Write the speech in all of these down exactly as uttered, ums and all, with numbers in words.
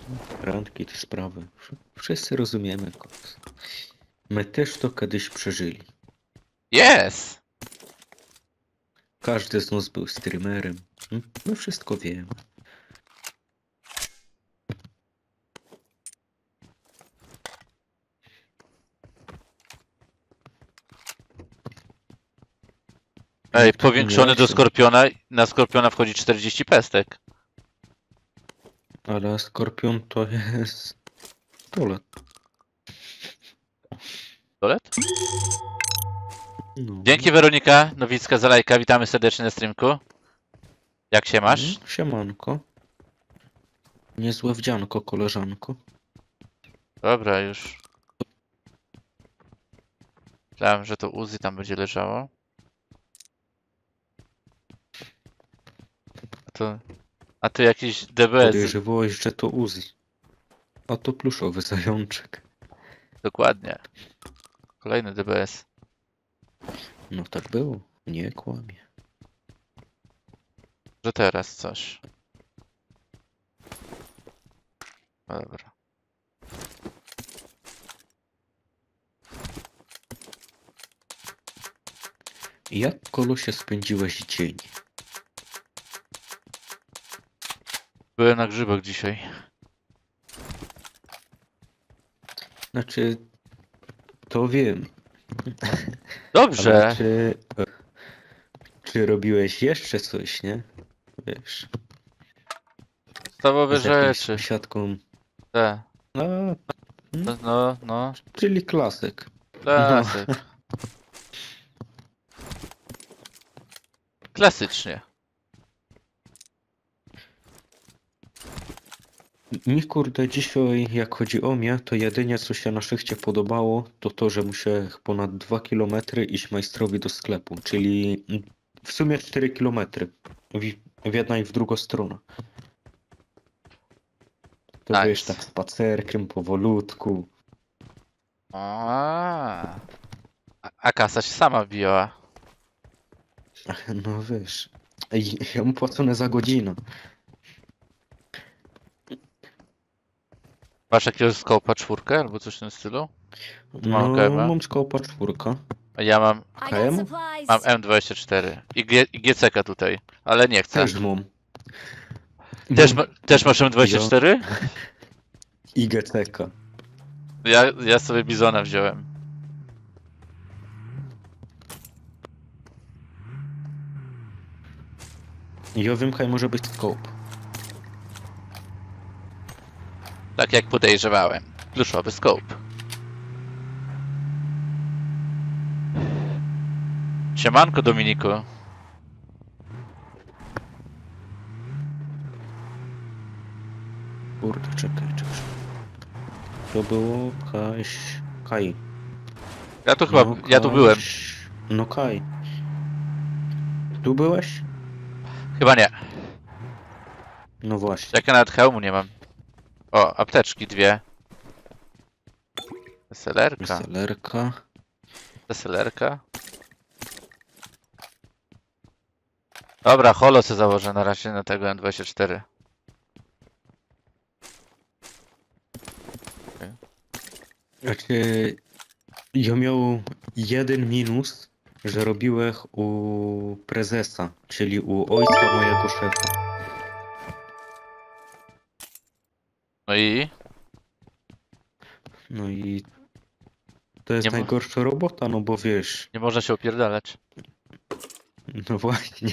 Randki, te sprawy. Wszyscy rozumiemy, koks. My też to kiedyś przeżyli. Yes! Każdy z nas był streamerem. My wszystko wiemy. Ej, Jak powiększony do umieracie, Skorpiona, na Skorpiona wchodzi czterdzieści pestek. ale Skorpion to jest... Tolet. Dolet? No. Dzięki Weronika Nowicka za lajka, witamy serdecznie na streamku. Jak się masz? Mm, Siemanko. Niezłe wdzianko, koleżanko. Dobra, już. Myślałem, że to Uzi tam będzie leżało. A to... A tu jakiś D B S. Podejrzewałeś, że to Uzi. A to pluszowy zajączek. Dokładnie. Kolejny D B S. No tak było. Nie kłamie. Że teraz coś. No dobra. Jak, kolosie, spędziłeś dzień? Byłem na grzybach dzisiaj. Znaczy... To wiem. Dobrze! Ale czy... Czy robiłeś jeszcze coś, nie? Wiesz... Podstawowe Z jakąś rzeczy. sąsiadką. Te. No, No, no, no. czyli klasyk. Klasyk. Klasycznie. Mi kurde dzisiaj, jak chodzi o mnie, to jedynie co się na szychcie podobało, to to, że musiałem ponad dwa kilometry iść majstrowi do sklepu, czyli w sumie cztery kilometry. W, w jedną i w drugą stronę. To Nice. wiesz, tak spacerkiem, powolutku. A, a kasa się sama wbijała. Ach, no wiesz, Ej, ja mu płacone za godzinę. Masz jakiegoś skopa czwórkę albo coś w tym stylu? No, K M. mam skopa czwórka. A ja mam, I K M? got supplies. mam M dwadzieścia cztery i, G, i G C K tutaj, ale nie chcę. Też mam. Też, Mam ma, też masz M dwadzieścia cztery? I G C K. Ja, ja sobie Bizona wziąłem. Ja wiem, jaki może być scope. Tak jak podejrzewałem. Pluszowy scope. Siemanko Dominiku. Kurde, czekaj, czekaj. To było Kaś... Kaj. Ja tu chyba, No, ja tu byłem. Kaś- No Kaj. Tu byłeś? Chyba nie. No właśnie. Jak ja nawet hełmu nie mam. O, apteczki dwie. Selerka. Selerka. Selerka. Dobra, holo se założę na razie na tego M dwadzieścia cztery. Znaczy... Ja miał jeden minus, że robiłem u prezesa, czyli u ojca mojego szefa. No i? No i... To jest Nie mo- najgorsza robota, no bo wiesz... Nie można się opierdalać. No właśnie.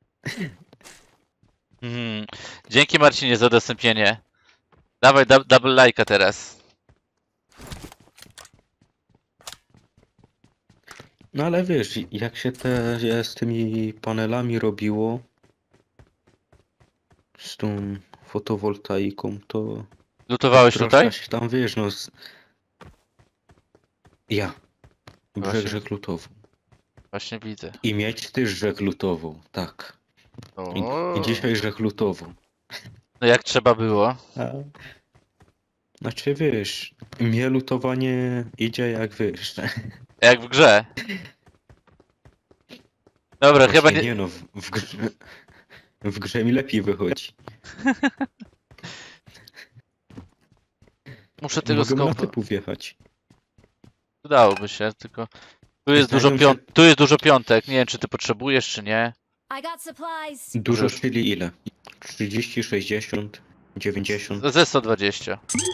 Mhm. Dzięki Marcinie za udostępnienie. Dawaj dub double like'a teraz. No ale wiesz, jak się te z tymi panelami robiło, z tą fotowoltaiką, to Lutowałeś troszkę tutaj? się tam wiesz, no z... Ja. Brzeg Właśnie. rzek lutował. Właśnie widzę. I mieć też rzek lutował, tak. I, O. i dzisiaj rzek lutował. No jak trzeba było. A... Znaczy wiesz, mnie lutowanie idzie jak wiesz. Jak w grze. Dobra, Właśnie chyba nie... nie no, w, w, grze, w grze mi lepiej wychodzi. Muszę tego Możemy na skopa. typu wjechać. Udałoby się, tylko... Tu jest, dużo Znajdą pią... się- tu jest dużo piątek, nie wiem czy ty potrzebujesz, czy nie. I got supplies. Dużo, Możesz. czyli ile? trzydzieści, sześćdziesiąt, dziewięćdziesiąt. Ze sto dwadzieścia.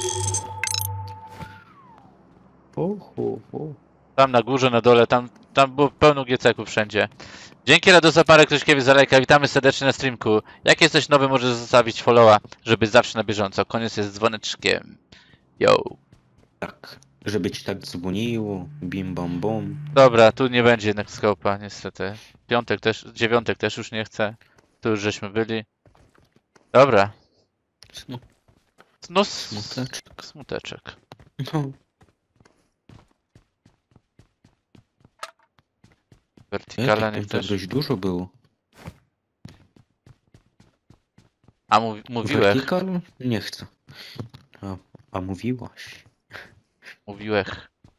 O, ho, ho. Tam na górze, na dole, tam, tam było pełno G C ków wszędzie. Dzięki Radozaparek Ktośkiewicz za lajka, witamy serdecznie na streamku. Jak jesteś nowy, możesz zostawić followa, żeby być zawsze na bieżąco. Koniec jest z dzwoneczkiem. Yo. Tak. Żeby ci tak dzwoniło, bim bam bom. Dobra, tu nie będzie jednak skopa, niestety. Piątek też, dziewiątek też już nie chcę. Tu już żeśmy byli. Dobra. Smu- No, s- Smuteczek. smuteczek. No. Vertikala Ej, niech to też. dość dużo było. A mówi, mówiłeś, Vertical? Nie chcę. A, a mówiłaś. mówiłeś.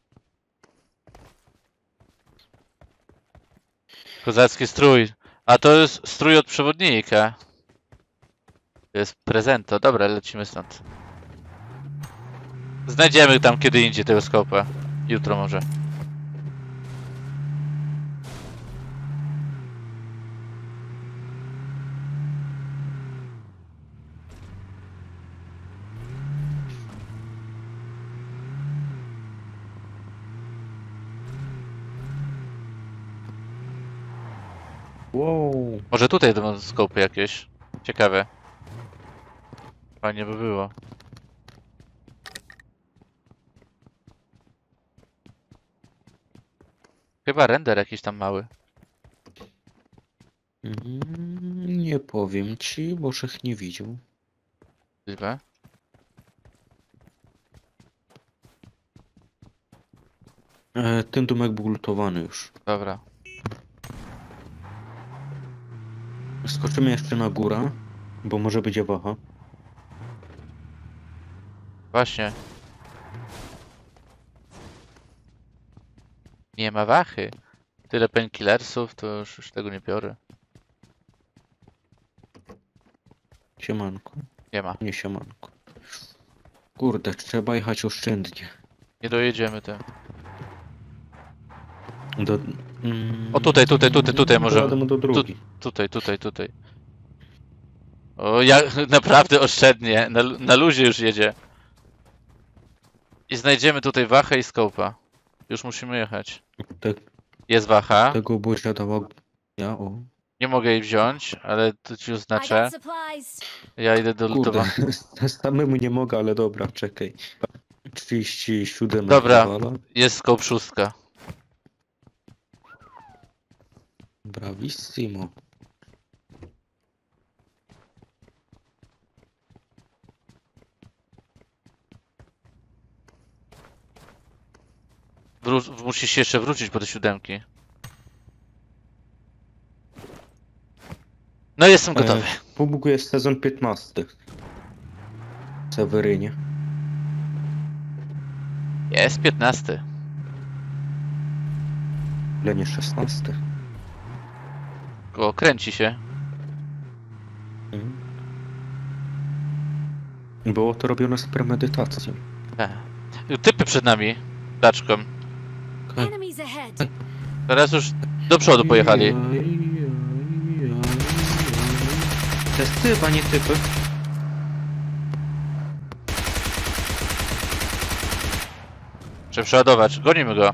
Kozacki strój. A to jest strój od przewodnika. To jest prezento. Dobra, lecimy stąd. Znajdziemy tam kiedy indziej tego skopa. Jutro może. Wow. Może tutaj będą skopy jakieś. Ciekawe. Fajnie by było. Chyba render jakiś tam mały. Mm, nie powiem ci, bo ich nie widział. Możliwe. E, ten domek był lutowany już. Dobra. Skoczymy jeszcze na górę, bo może będzie waha. Właśnie. Nie ma wachy. Tyle painkillersów, to już, już tego nie biorę. Siemanko. Nie ma. Nie siemanko. Kurde, trzeba jechać oszczędnie. Nie dojedziemy tym. Do, mm, O, tutaj, tutaj, tutaj, tutaj możemy. Dojadę do drugi. Tutaj, tutaj, tutaj. O, ja naprawdę oszczędnie. Na, lu- na luzie już jedzie. I znajdziemy tutaj wachę i skopa. Już musimy jechać. Te, Jest wacha. tego buzia dała... Ja, o. Nie mogę jej wziąć, ale tu ci I oznaczę. got supplies. Ja idę do Kurde, lutowa. samemu nie mogę, ale dobra, czekaj. trzydzieści siedem Dobra. wywala. Jest skop szóstka. Bravissimo. Wró- musisz się jeszcze wrócić po te siódemki. No jestem gotowy. E, Półbóg jest sezon piętnasty. W Sewerynie. Jest piętnasty. Ile nie szesnasty. O, kręci się. Mhm. Było to robione z premedytacją. E. Typy przed nami. Taczką. Enemies ahead. Teraz już do przodu pojechali. To jest typ, a nie typy. Trzeba przeładować. Gonimy go.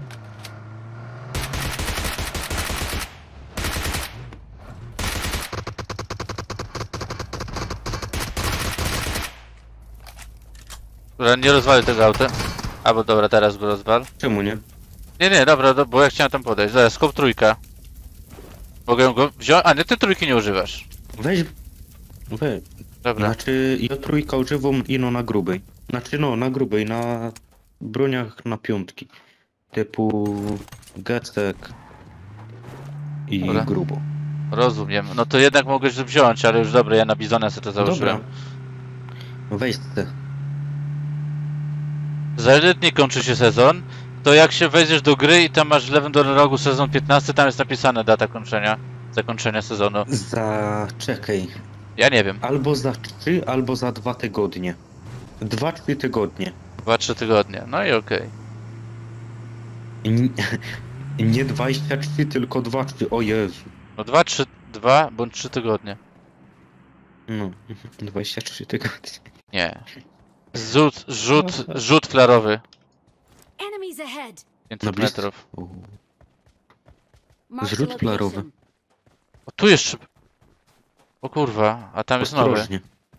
Dobra, nie rozwalę tego auta. Albo dobra, teraz go rozwal. Czemu nie? Nie, nie, dobra, do, bo ja chciałem tam podejść. Zaraz, skop trójka. Mogę go wziąć? A nie, ty trójki nie używasz. Weź. Weź. Dobra. Znaczy, ja trójka używam ino na grubej. Znaczy, no, na grubej, na broniach na piątki. Typu Gecek i Dobra. grubo. Rozumiem. No to jednak mogłeś wziąć, ale już dobra, ja na Bizona sobie to założyłem. Dobra. Weź te. Za ile dni kończy się sezon, to jak się wejdziesz do gry i tam masz w lewym dolnym rogu sezon piętnasty, tam jest napisana data kończenia, zakończenia sezonu. Za... czekaj. Ja nie wiem. Albo za trzy, albo za dwa tygodnie. Dwa, trzy tygodnie. dwa trzy tygodnie. No i okej. I n- nie dwadzieścia trzy, tylko dwa trzy. O Jezu. No dwa trzy dwa bądź trzy tygodnie. No, dwadzieścia trzy tygodnie. Nie. Zrzut, rzut, rzut flarowy. Enemies ahead. Na pięćset blisko. metrów. O, Marked a Zrzut flarowy. location. O, tu jeszcze. O kurwa, a tam jest nowy. ostrożnie.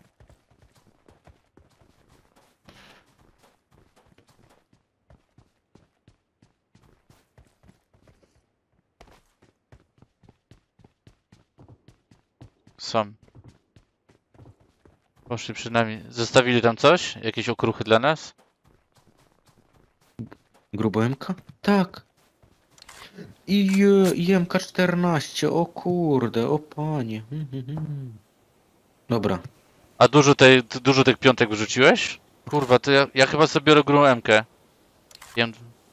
Są. Poszli przed nami. Zostawili tam coś? Jakieś okruchy dla nas? Grubo-M K? Tak. I, e, i M K czternaście, o kurde, o panie. Mhm, mhm. Dobra, A dużo tej, dużo tych piątek wyrzuciłeś? Kurwa, to ja, ja chyba sobie biorę grubą M-kę. Jem...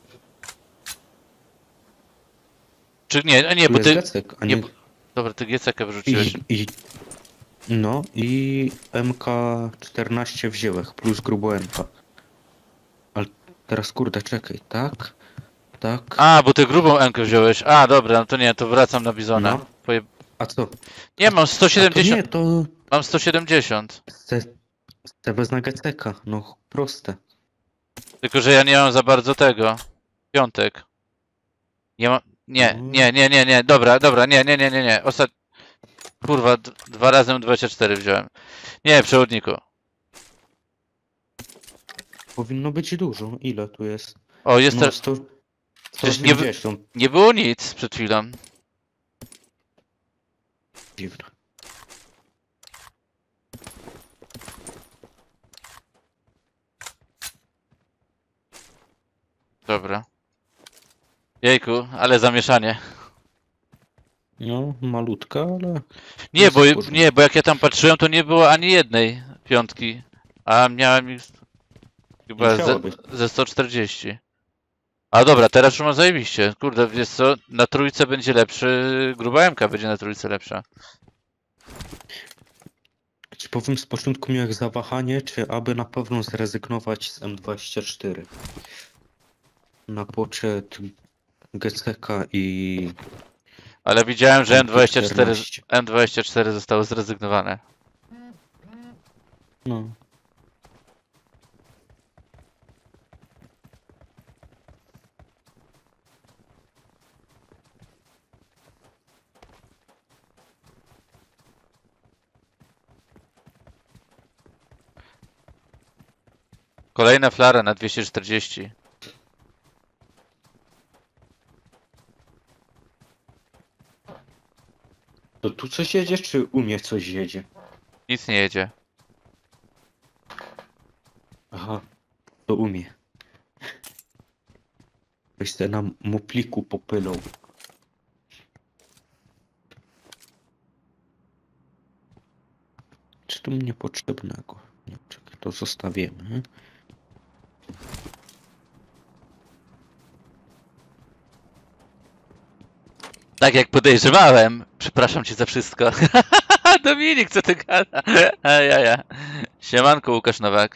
Czy nie, nie, tu bo jest ty... Gacek, a nie, nie... bo- Dobra, ty G C K wyrzuciłeś. I, i, no i M K czternaście wzięłeś, plus grubo-M K. Ale teraz kurde, czekaj, tak? Tak? A, bo ty grubą M-kę wziąłeś. A, dobra, no to nie, to wracam na Bizona. No. Poje... A co? Nie, mam sto A to siedemdziesiąt. nie, to Mam sto siedemdziesiąt. chcę, chcę bez na G C K, no proste. Tylko, że ja nie mam za bardzo tego. Piątek. Nie mam... Nie, No. nie, nie, nie, nie. Dobra, dobra, nie, nie, nie, nie, nie. Ostat... Kurwa, d- dwa razy dwadzieścia cztery wziąłem. Nie, przewodniku. Powinno być dużo, ile tu jest? O, jest No te... sto, Przecież nie wy- sto osiemdziesiąt, Nie było nic przed chwilą. dziwne. Dobra. Jejku, ale zamieszanie. No, malutka, ale... Nie, Jest bo, w porządku. nie, bo jak ja tam patrzyłem, to nie było ani jednej piątki. A miałem ich chyba ze, Musiałabyś. ze sto czterdzieści. A dobra, teraz już mam zajebiście. Kurde, wiesz co, na trójce będzie lepszy, gruba M-ka będzie na trójce lepsza. Ci powiem z początku miałem zawahanie, czy aby na pewno zrezygnować z M dwadzieścia cztery. Na poczet G C K i... Ale widziałem, że M dwadzieścia cztery, czternaście. M dwadzieścia cztery zostało zrezygnowane. No. Kolejna flara na dwieście czterdzieści. To tu coś jedzie, czy u mnie coś jedzie? Nic nie jedzie. Aha, to u mnie. Weź te na mopliku popylą. Czy tu mnie potrzebnego? Nie, czekaj, to zostawimy. Tak jak podejrzewałem. Przepraszam cię za wszystko. Dominik, co ty gada? A ja, ja. Siemanko, Łukasz Nowak.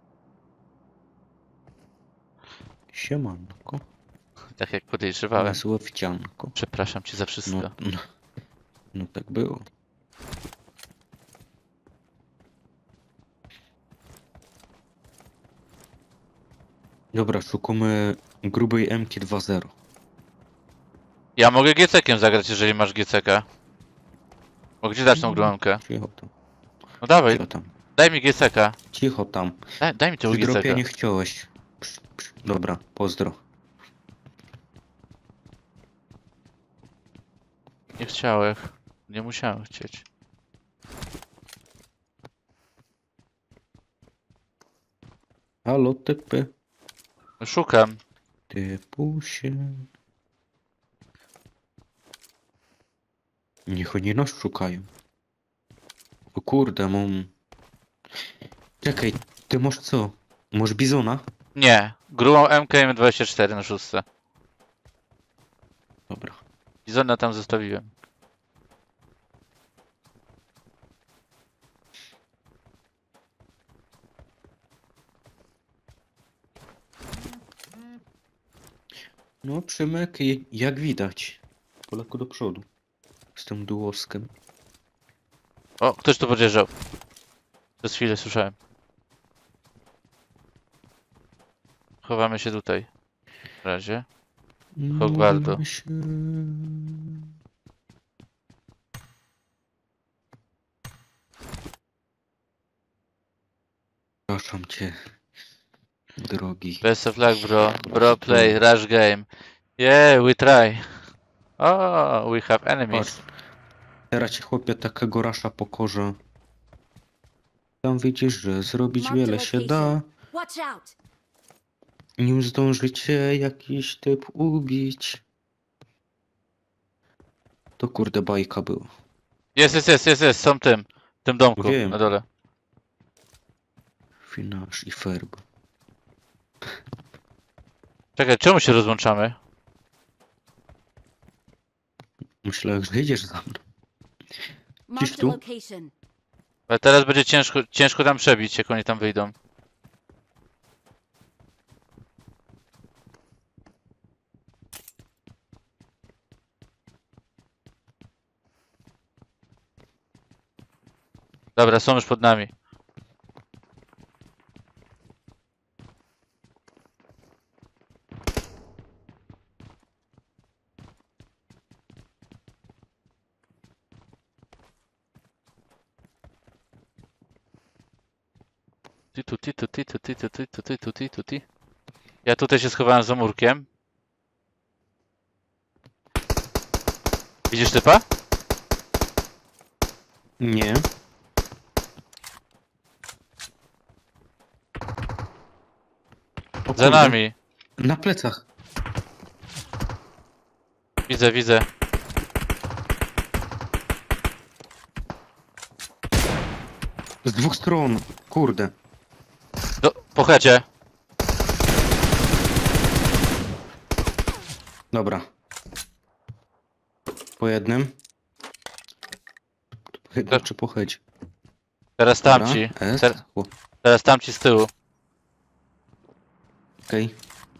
Siemanko. Tak jak podejrzewałem. Niezłe wcianko. Przepraszam cię za wszystko. No, no, no tak było. Dobra, szukamy grubej M K dwa zero. Ja mogę G C K-iem zagrać, jeżeli masz G C K. Bo gdzie dać tą gromkę? Cicho tam, No dawaj, cicho tam. daj mi G C K. Cicho tam. Daj, daj mi tego Przy G C dropie K. nie chciałeś. Psz, psz. Dobra, pozdro. Nie chciałem. Nie musiałem chcieć. Halo, typy. Szukam. Typusie. Niech oni nas szukają. O kurde, mam... Czekaj, ty masz co? Masz bizona? Nie. Grubą M K M dwadzieścia cztery na szóstce. Dobra. Bizona tam zostawiłem. No, Przemek, i- jak widać, po lekku do przodu. Z tym dułoskiem. O, ktoś tu podjeżdżał. Przez chwilę słyszałem. Chowamy się tutaj. W razie. Hogwardu. Modlmy się. Przepraszam cię, drogi. Best of luck, bro. Bro play, rush game. Yeah, we try. Oh, we have enemies. Patrz, teraz ci chłopie takiego rasza pokorza. Tam widzisz, że zrobić Mark the wiele się da. location. Watch out! Nim zdążycie jakiś typ ubić. To kurde bajka była. Jest, jest, jest, jest, jest, są tym. W tym domku, Wiem. na dole. Finasz i ferb. Czekaj, czemu się rozłączamy? Myślałem, że idziesz za mną. Mark Gdzieś the tu? location. Ale teraz będzie ciężko, ciężko tam przebić, jak oni tam wyjdą. Dobra, są już pod nami. Ti tu ti tu ti tu ti tu ti tu ti tu ti tu ti. Ja tutaj się schowałem za murkiem. Widzisz typa? Nie. O Za kurde, nami. Na plecach. Widzę, widzę. Z dwóch stron. Kurde. Do, po headzie. Dobra. Po jednym. Po jednym Tak. czy po headzie? Teraz Dobra, tamci. S. Ter, O, teraz tamci z tyłu. okej.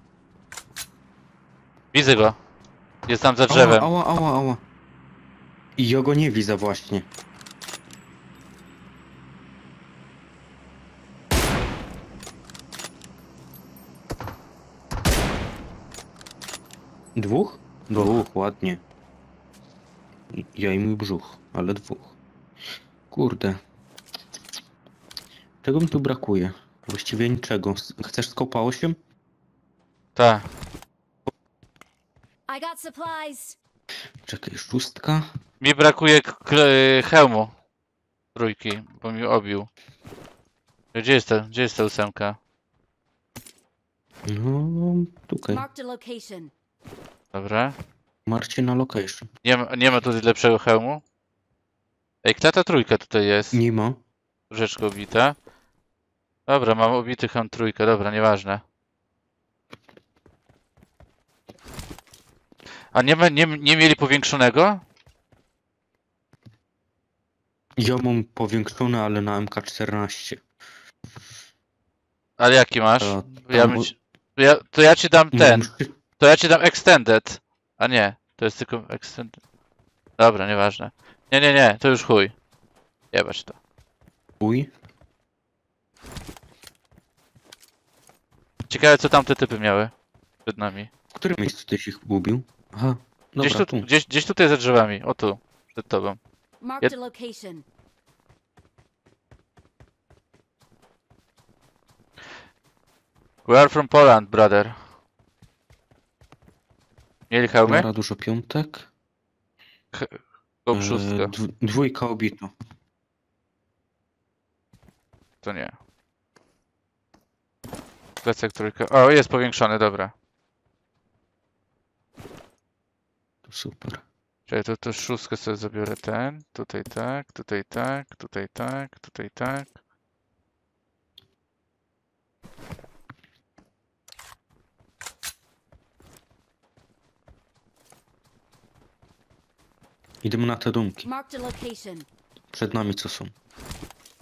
Widzę go. Jest tam za Ała, drzewem. ała, ała, ała. I ja go nie widzę właśnie. Dwóch? Dwóch, ładnie. Ja i mój brzuch, ale dwóch. Kurde. Czego mi tu brakuje? Właściwie niczego. S- Chcesz skopa osiem? Tak. I got supplies. Czekaj, szóstka. Mi brakuje k- k- hełmu. Trójki, bo mi obił. Gdzie jest ta, gdzie jest ta ósemka? No, tutaj. Mark the location. Dobra. Marcina location. Nie ma, nie ma tutaj lepszego hełmu? Ej, kto ta trójka tutaj jest? Nie ma. Troszeczkę obita. Dobra, mam obity hełm trójkę, dobra, nieważne. A nie, ma, nie, nie mieli powiększonego? Ja mam powiększone, ale na M K czternaście. Ale jaki masz? To Ja tam bym u- ci, to, ja, to ja ci dam ten. Mam szy- To ja ci dam extended. A nie, to jest tylko extended. Dobra, nieważne. Nie, nie, nie, to już chuj. Jebać to. Uj. Ciekawe co tamte typy miały przed nami. W którym miejscu tyś ich ubił? Aha, Gdzieś, dobra, tu, tu. gdzieś, gdzieś tutaj za drzewami. O tu, przed tobą. Mark Yep. the location. We are from Poland, brother. Mieli hełmy? Lara dużo piątek. Go E, szóstka. dw- dwójka obito. To nie. Plecak trójka. O, jest powiększony, dobra. To super. Czekaj, to, to szóstkę sobie zabiorę ten. Tutaj tak, tutaj tak, tutaj tak, tutaj tak. Idziemy na te domki. Mark the location. Przed nami co są?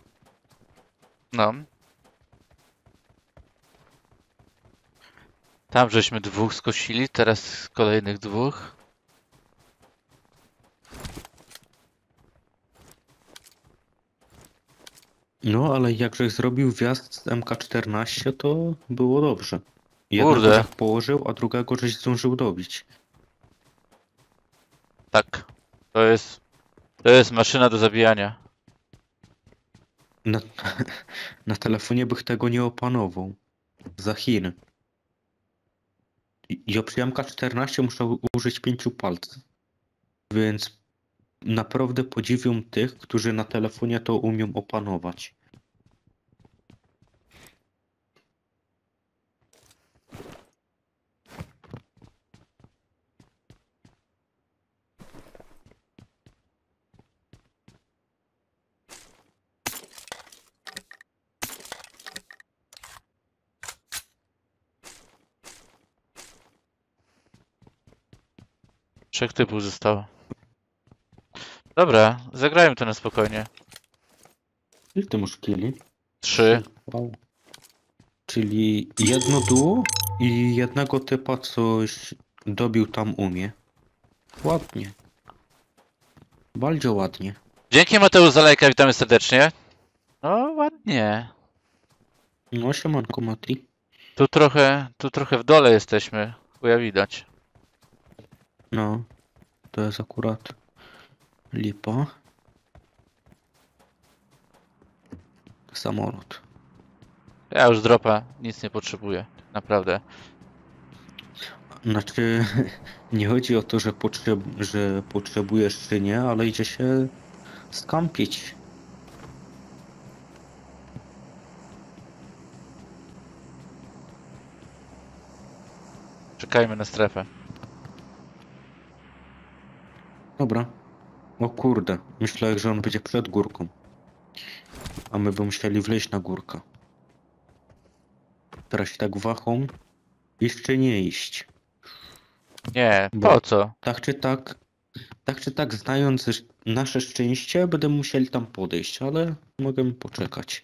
No. Tam żeśmy dwóch skosili, teraz kolejnych dwóch. No, ale jak żeś zrobił wjazd z M K czternaście, to było dobrze. Jednego Kurde. żeś położył, a drugiego żeś zdążył dobić. Tak. To jest... To jest maszyna do zabijania. Na, na telefonie bych tego nie opanował. Za Chin. I- Ja przy M K czternaście muszę u- użyć pięciu palców. Więc naprawdę podziwiam tych, którzy na telefonie to umią opanować. Trzech typów zostało. Dobra, zagrajmy to na spokojnie. Ile ty masz killi? Trzy. Wow. Czyli jedno duo i jednego typa coś dobił tam umie. Ładnie. Bardzo ładnie. Dzięki Mateusz za lajka, witamy serdecznie. No ładnie. No siemanko Mati. Tu trochę, tu trochę w dole jesteśmy. Chuja widać. No. To jest akurat lipa. Samolot. Ja już dropa nic nie potrzebuję. Naprawdę. Znaczy, nie chodzi o to, że, potrzeb że potrzebujesz czy nie, ale idzie się skampić. Czekajmy na strefę. Dobra. O kurde, myślałem, że on będzie przed górką. A my by musieli wleźć na górkę. Teraz się tak wahą. Iść czy nie iść? Nie, Bo- po co? Tak czy tak, tak czy tak, znając sz- nasze szczęście, będę musieli tam podejść, ale mogę poczekać.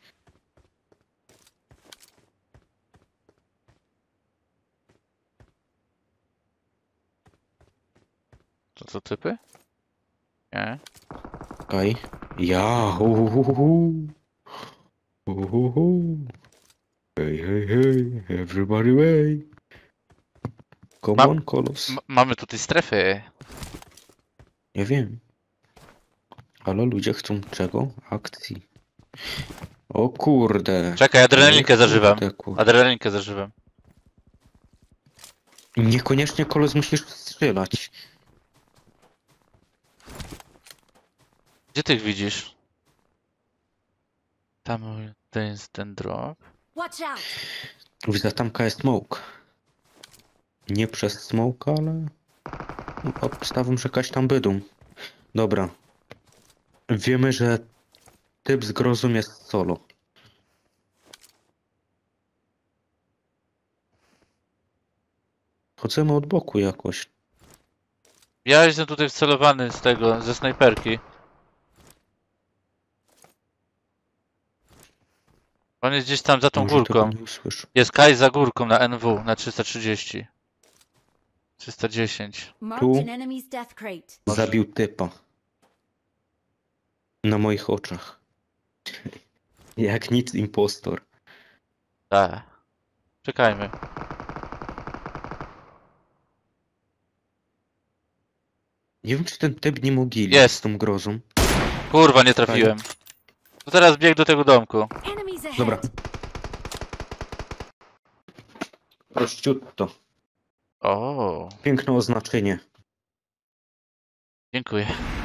To co typy? Nie. Okej. Ja, hu, hu, hu, hu. Hu, hu, hu. Hej, hej, hej, everybody way. Come Ma- on, kolos. M mamy tutaj strefy. Nie wiem. Ale ludzie chcą czego? Akcji. O kurde. Czekaj, adrenalinkę Kurde, zażywam. kurde. Adrenalinkę zażywam. Niekoniecznie kolos musisz strzelać. Gdzie ty ich widzisz? Tam to jest ten drop. Watch out! Widzę, tamka jest smoke. Nie przez smoke, ale... Obstawiam, że jakaś tam bydą. Dobra. Wiemy, że typ z grozum jest solo. Chodzimy od boku jakoś. Ja jestem tutaj wcelowany z tego, ze snajperki. On jest gdzieś tam za tą Może górką. tego nie usłyszę. Jest Kaj za górką na N W na trzysta trzydzieści. trzysta dziesięć. Marked Tu. an enemy's death crate. Zabił typa. Na moich oczach. Jak nic impostor. Tak. Czekajmy. Nie wiem, czy ten typ nie mogili Jest. z tą grozą. Kurwa, nie trafiłem. To teraz bieg do tego domku. Enemies ahead! Dobra. Prościutto. O, Piękne oznaczenie. dziękuję.